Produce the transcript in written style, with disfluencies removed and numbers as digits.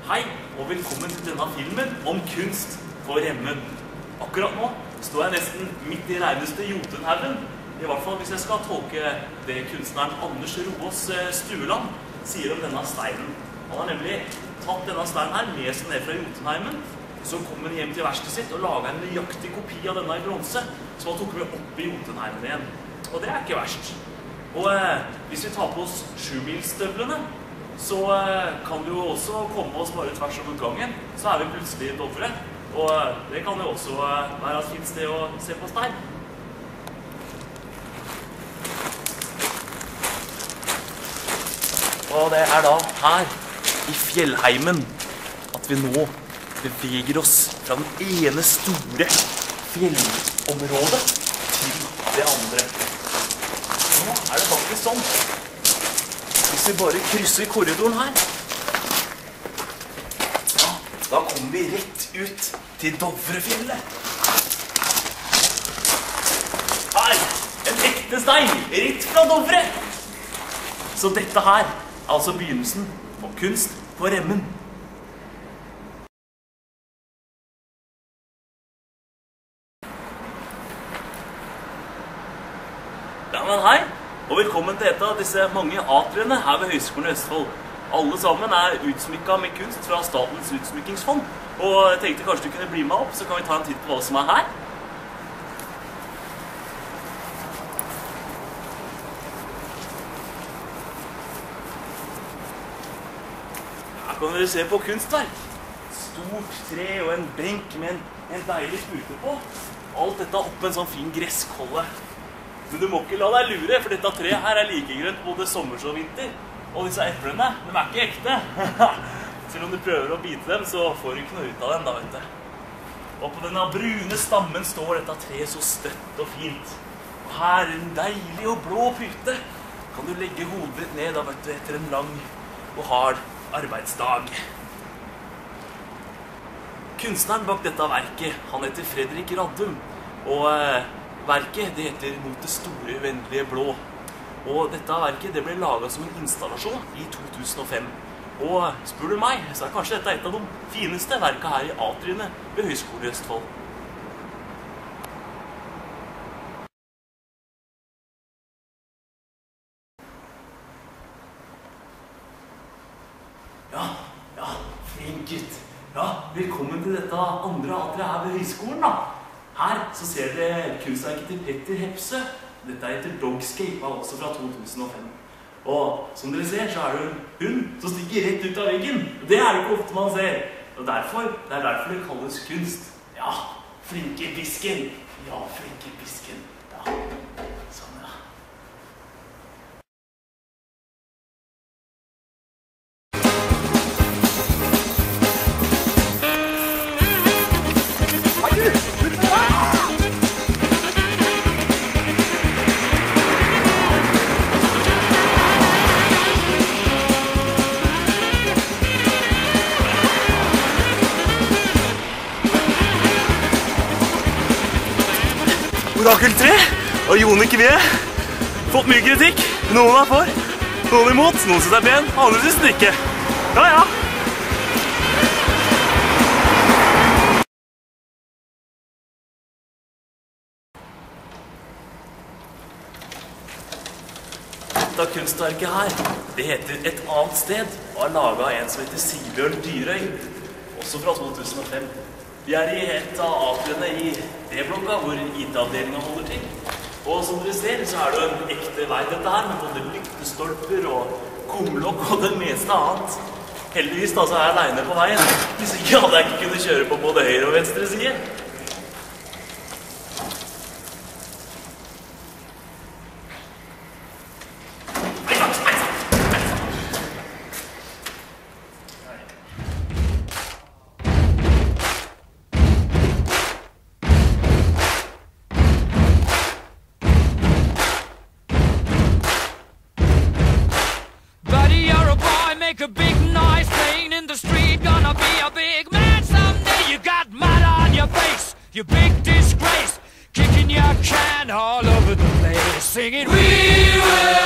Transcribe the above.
Hei, og velkommen til denne filmen om kunst på Remmen. Akkurat nå står jeg nesten midt i reneste Jotunhaugen. I hvert fall hvis jeg skal tolke det kunstneren Anders Roås Stueland sier om denne steinen. Han har nemlig tatt denne steinen her med seg ned fra Jotunheimen. Så kom han hjem til verkstedet sitt og laget en nøyaktig kopi av denne i bronse, som han tok med opp i Jotunheimen igjen. Og det er ikke verst. Og hvis vi tar på oss sjumilsstøvlene, så kan det jo også komme oss bare tvers over gangen, så er vi plutselig i Dovre. Og det kan jo også være et fint sted å se på stein. Og det er da her, i fjellheimen, at vi nå beveger oss fra den ene store fjellområdet til det andre. Nå er det faktisk sånn. Hvis vi bare krysser korridoren her, ja, da kommer vi rett ut til Dovrefjellet. Her, en ekte stein, rett fra Dovre. Så dette her er altså begynnelsen på kunst på Remmen. Ja, men hei, og velkommen til et av disse mange atriene her ved Høgskolen i Østfold. Alle sammen er utsmykket med kunst fra Statens Utsmykkingsfond. Og jeg tenkte kanskje du kunne bli med opp, så kan vi ta en titt på hva som er her. Her kan dere se på kunstverk. Stort tre og en benk med en deilig pute på. Alt dette oppe en sånn fin gresskolle. Men du må ikke la deg lure, for dette treet her er like grønt både sommer og vinter. Og disse eplene, de er ikke ekte. Selv om du prøver å bite dem, så får du ikke noe ut av dem da, vet du. Og på denne brune stammen står dette treet så støtt og fint. Og her er en deilig og blå pute. Kan du legge hodet ditt ned da, vet du, etter en lang og hard arbeidsdag. Kunstneren bak dette verket, han heter Fredrik Raddum. Og verket, det heter Mot det store uendelige blå. Og dette verket, det ble laget som en installasjon i 2005. Og spør du meg, så er kanskje dette et av de fineste verkene her i atriene ved Høgskolen i Østfold. Ja, flink gutt. Ja, velkommen til dette andre atriet her ved Høgskolen da. Her så ser dere kunstverket til Petter Hepse. Dette heter Dogscape, også fra 2005. Og som dere ser, så er det en hund som stikker rett ut av veggen. Det er det ikke ofte man ser. Og det er derfor det kalles kunst. Ja, flinke bisken. Ja, flinke bisken. Ja, sånn ja. Orakel 3 og Jone Kvie. Fått mye kritikk. Noen er for, noen imot, noen synes det er pen, andre synes det ikke. Ja. Dette kunstverket her, det heter Et annet sted, og er laget av en som heter Sigbjørn Dyrøy, også fra 2005. Vi er i et av atriene i D-blokka, hvor IT-avdelingen holder til. Og som dere ser, så er det jo en ekte vei dette her, med både lyktestolper og kumlokk og det meste annet. Heldigvis da så er jeg alene på veien, hvis ikke hadde jeg ikke kunnet kjøre på både høyre og venstre side. Make a big noise playing in the street. Gonna be a big man someday. You got mud on your face, you big disgrace. Kicking your can all over the place, singing, we will